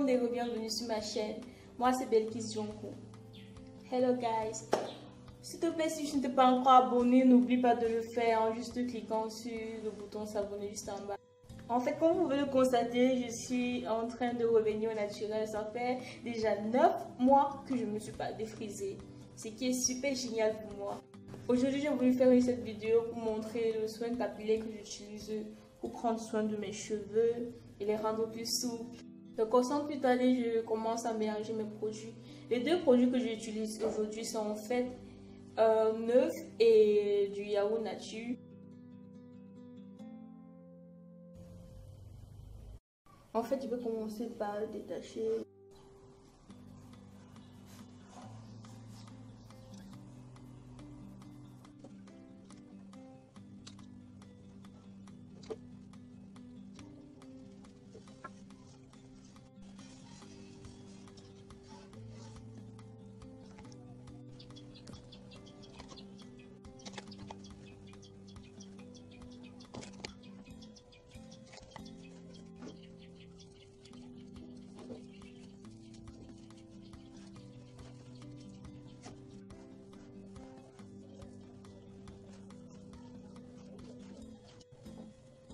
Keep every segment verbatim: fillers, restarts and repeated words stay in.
monde et bienvenue sur ma chaîne. Moi c'est Belkis Jonko. Hello guys. S'il te plaît, si tu ne t'es pas encore abonné, n'oublie pas de le faire en juste cliquant sur le bouton s'abonner juste en bas. En fait, comme vous pouvez le constater, je suis en train de revenir au naturel. Ça fait déjà neuf mois que je ne me suis pas défrisée, ce qui est super génial pour moi. Aujourd'hui, j'ai voulu faire cette vidéo pour montrer le soin capillaire que j'utilise pour prendre soin de mes cheveux et les rendre plus souples. Donc, sans plus tarder, je commence à mélanger mes produits. Les deux produits que j'utilise aujourd'hui sont en fait euh, neuf et du yaourt nature. En fait, je vais commencer par détacher.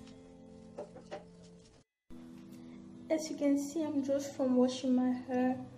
As you can see, I'm just from washing my hair.